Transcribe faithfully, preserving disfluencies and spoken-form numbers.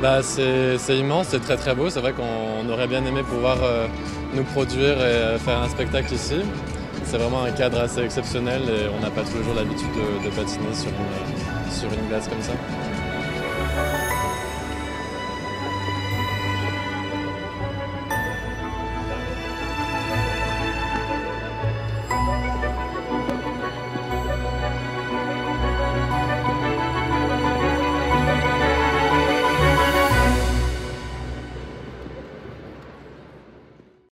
Bah, c'est c'est immense, c'est très très beau. C'est vrai qu'on aurait bien aimé pouvoir euh, nous produire et euh, faire un spectacle ici. C'est vraiment un cadre assez exceptionnel et on n'a pas toujours l'habitude de, de patiner sur une, sur une glace comme ça.